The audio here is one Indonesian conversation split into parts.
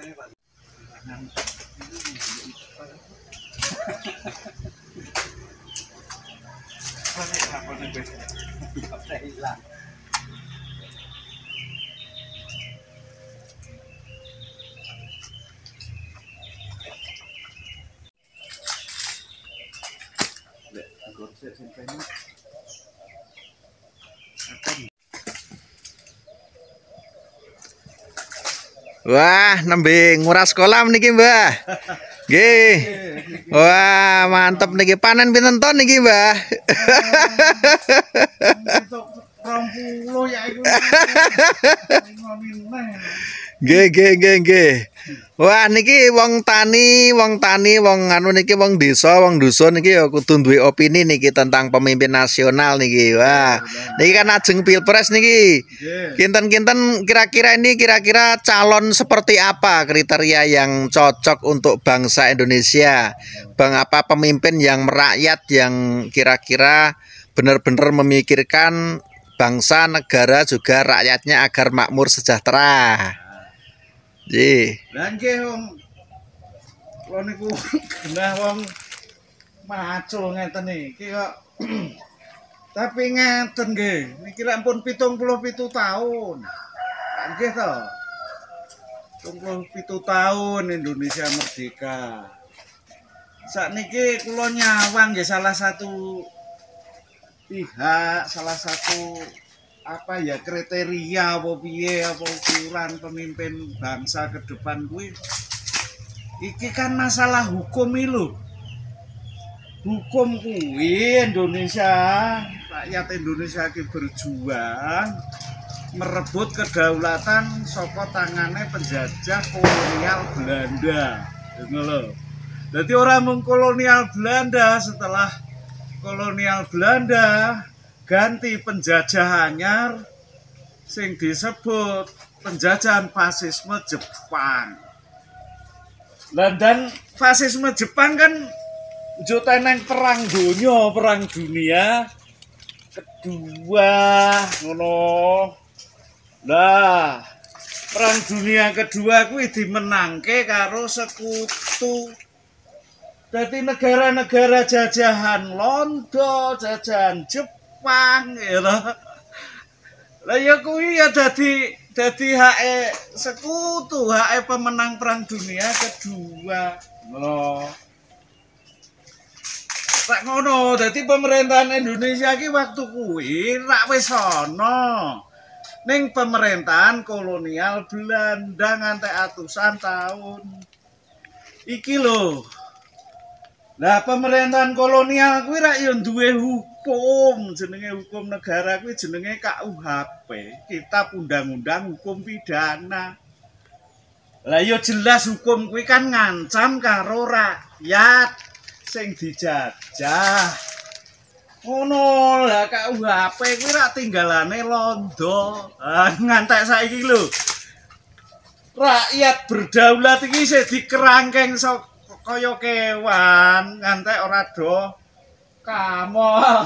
Wah, nembe nguras kolam niki, Mbah. Nggih. Wah, mantep niki. Panen pinten ton niki, Mbah? 20 ya iku. Nggih. Wah, niki wong tani, wong anu niki wong desa, wong dusun niki ya kudu duwe opini niki tentang pemimpin nasional niki. Wah, niki kan ajeng Pilpres niki. Kinten-kinten kira-kira calon seperti apa kriteria yang cocok untuk bangsa Indonesia? Apa pemimpin yang merakyat yang kira-kira benar-benar memikirkan bangsa, negara juga rakyatnya agar makmur sejahtera. Ji. Lah nggih wong niku genah wong macul ngeten iki kok. Tapi ngeten nggih, niki lek pun 77 tahun. Nggih to. 77 tahun Indonesia merdeka. Sakniki kula nyawang nggih salah satu pihak, salah satu apa ya kriteria apa piye apa ukuran pemimpin bangsa ke depan kuwi iki kan masalah hukum lho. Hukum kuwi Indonesia, rakyat Indonesia iki berjuang merebut kedaulatan saka tangane penjajah kolonial Belanda. Ngono lho. Dadi ora mung kolonial Belanda, setelah kolonial Belanda ganti penjajah anyar sing disebut penjajahan fasisme Jepang. Dan fasisme Jepang kan nang perang dunia kedua ngono. Lah, perang dunia kedua kuwi dimenangke karo sekutu. Dadi negara-negara jajahan Londo, jajahan Jepang, ya lah ya kuwi ya dadi hake sekutu, hake pemenang perang dunia kedua. Ngono. Tak ngono, dadi pemerintahan Indonesia iki waktu kuwi rak wis ana ning pemerintahan kolonial Belanda nganti atusan tahun. Iki lho. Lah pemerintahan kolonial kuwi rak yo duwe hukum, jenenge hukum negara kuwi jenenge KUHP, Kitab Undang-Undang Hukum Pidana. Lah yo jelas hukum kuwi kan ngancam karo rakyat sing dijajah. Ngono lah KUHP kuwi rak tinggalane Londo. Ngantek saiki lho. Rakyat berdaulat iki isih dikerangkeng kaya kewan ngantek ora do kamong.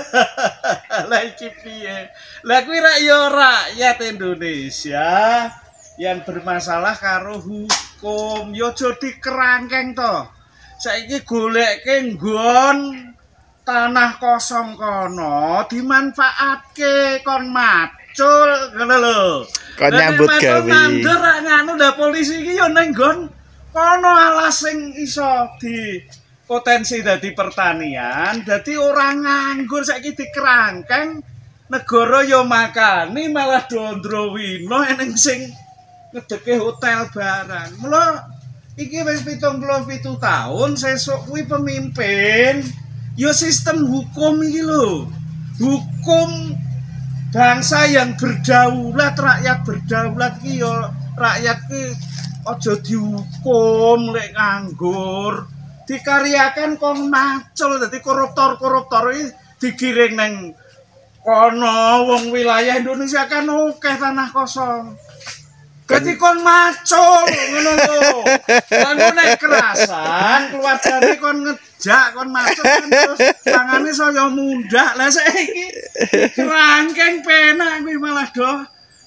Lah iki piye? Lah kuwi rakyat Indonesia yang bermasalah karo hukum. Yo aja dikerangkeng to. Saiki goleke nggon tanah kosong kono dimanfaatke kon macul ngono lho. Kon nyambut gawe. Nandur nganu lah polisi iki yo ning nggon kono alas sing iso di potensi dadi pertanian, dadi orang nganggur saiki dikerangkeng negara yo makani malah dondrowino eneng sing ngedeke hotel barang. Mula iki wis 77 tahun sesuk kuwi pemimpin yo sistem hukum iki lho. Hukum bangsa yang berdaulat, rakyat berdaulat iki yo rakyat ki aja dihukum lek nganggur, dikaryakan kon macul. Dadi koruptor iki digiring nang kono. Wong wilayah Indonesia kan akeh tanah kosong. Dadi kon macul ngono lho. Lan nek kerasan keluargane kon ngejak kon macul kan terus tangane saya mundak. Lah saiki kerangkeng penak kuwi malah do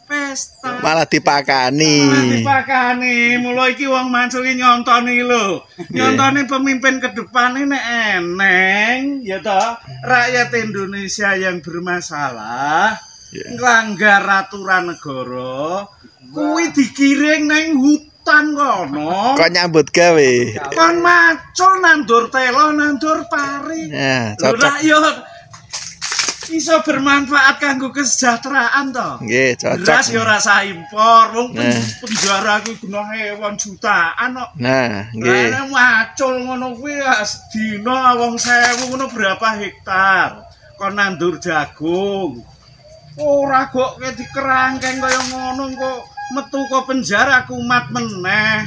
pesta. Malah dipakani. Mulai iki wong Mancul iki nyontoni lho. Nyontoni pemimpin ke depan ini eneng ya toh. Rakyat Indonesia yang bermasalah nglanggar aturan negara kuwi digiring nang hutan kono. Kok nyambut gawe? Kon macul nandur telo, nandur pari. Ya, cocok. Yo iso bermanfaat kanggo kesejahteraan to. Nggih, cocok. Beras yo rasa impor, wong penjara kuwi guna hewan jutaan kok. Nah, nggih. Lah macul ngono kuwi sedina wong 1000 ngono berapa hektar. Kon nandur jagung. Ora kok dikerangkeng kaya ngono kok metu kok penjara kumat meneh.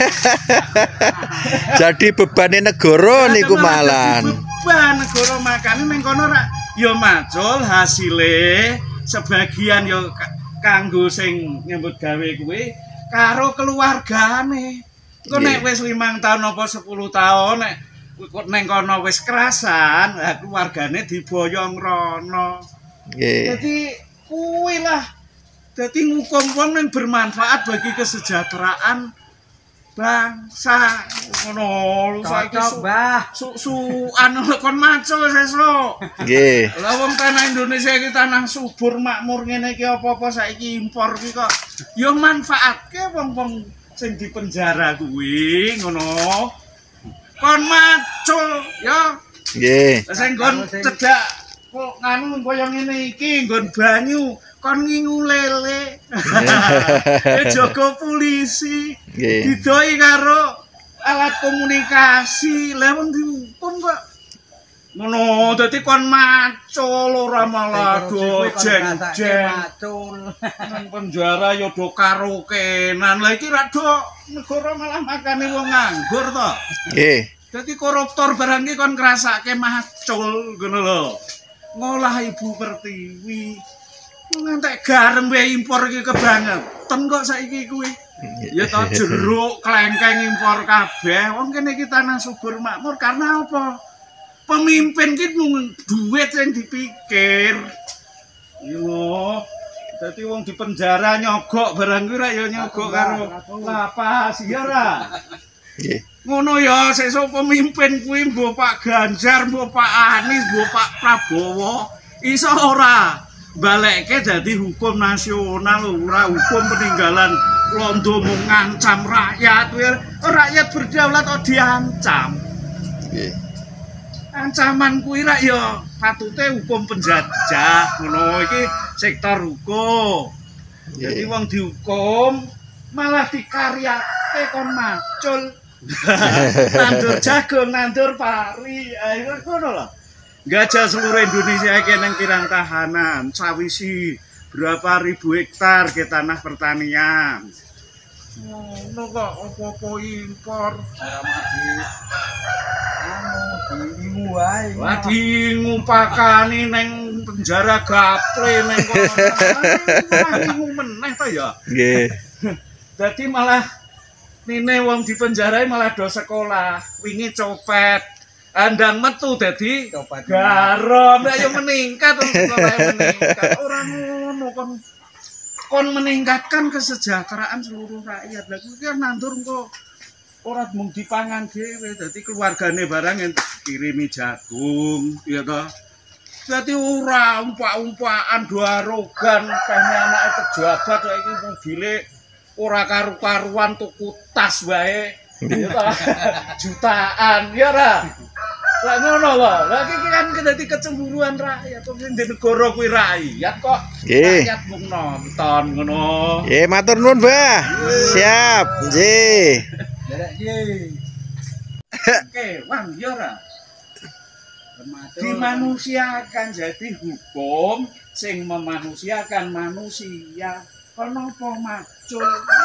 Jadi bebane negara niku malan. Beban negara makane ning kono ra ya macul hasile sebagian ya kanggo sing nyambut gawe kuwi karo keluargane. Engko nek wis 5 tahun apa 10 tahun nek ning kono wis kerasan, keluargane diboyong rono. Nggih. Jadi kuwi lah. Dadi ngukum wong yang bermanfaat bagi kesejahteraan bangsa. Ngono saiki su-suan kon macul sesuk. Nggih. Lah wong tanah Indonesia iki tanah subur makmur ngene iki apa-apa saiki impor iki kok yo manfaatke wong-wong sing dipenjara kuwi ngono. Kon macul yo. Nggih. Sing nggon cedak kok nganu kaya ngene iki nggon banyu kon ngingu lele. Jaga polisi. Didoi karo alat komunikasi. Lah wong dihukum kok. Ngono dadi kon macul ora malah do jeng-jeng. Nang penjara ya do karokenan. Lah iki ra do negara malah makane wong nganggur to. Nggih. Dadi koruptor barang iki kon ngrasake macul ngono lho. Ngolah Ibu Pertiwi. Ngantek garam wae impor iki kebangetan kok saiki kuwi. Ya ta jeruk, klengkeng impor kabeh. Wong kene iki tanah subur makmur karena apa? Pemimpin ki mung duit sing dipikir. Yo. Dadi wong di penjara nyogok barang kuwi ra ya nyogok karo lapas ya ora. Nggih. Ngono ya sesuk pemimpin kuwi mbok Pak Ganjar, mbok Pak Anies, mbok Pak Prabowo iso ora balekke dadi hukum nasional ora hukum peninggalan londo mung ngancam rakyat. Rakyat berdaulat kok diancam. Nggih. Ancaman kuwi rak ya patute hukum penjajah ngono iki sektor hukum. Jadi wong dihukum malah dikaryake kon macul. Nandur jagung, nandur pari, ayo ngono lho. Gajah seluruh Indonesia iki nang kirang tahanan, sawisi berapa ribu hektar ke tanah pertanian. Ngono kok apa-apa impor. Lagi ngumpakani neng penjara gaple neng kono. Meneh to ya. Nggih. Dadi malah nine wong di penjara malah do sekolah, wingi copet, andang metu dadi garam, nek yo meningkat meningkat. Ora ngono kon meningkatkan kesejahteraan seluruh rakyat. Lah kuwi kan nandur engko ora mung dipangan dhewe, dadi keluargane barang yang kirimi jagung, ya toh. Dadi ora umpak-umpakan do arogan, pengen anake pejabat kok iki mobile ora karu-karuan tuku tas wae jutaan ya ora. Lah ngono lho. Lah iki kan dadi kecemburuan rakyat. Kok di negara kuwi rakyat kok. Rakyat mung nonton ngono. Nggih, matur nuwun, Mbah. Siap. Nggih. Kewan ya ora. Dimanusiakan jadi hukum sing memanusiakan manusia. Kenapa macul?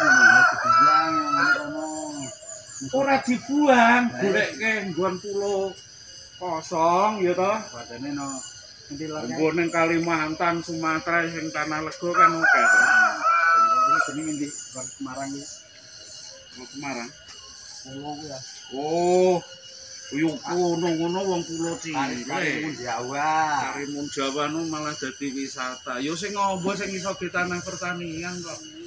Ora dibuang, goleke nggon pulau kosong ya toh. Badane no nggon ning Kalimantan, Sumatera sing tanah lego kan oke to. Jenenge ndi? Semarang iki. Semarang. Oh. Yo ngono-ngono wong pulo cilik. Karimun Jawa. Karimun Jawa nu malah dadi wisata. Yo sing ngombo sing iso di tanah pertanian kok.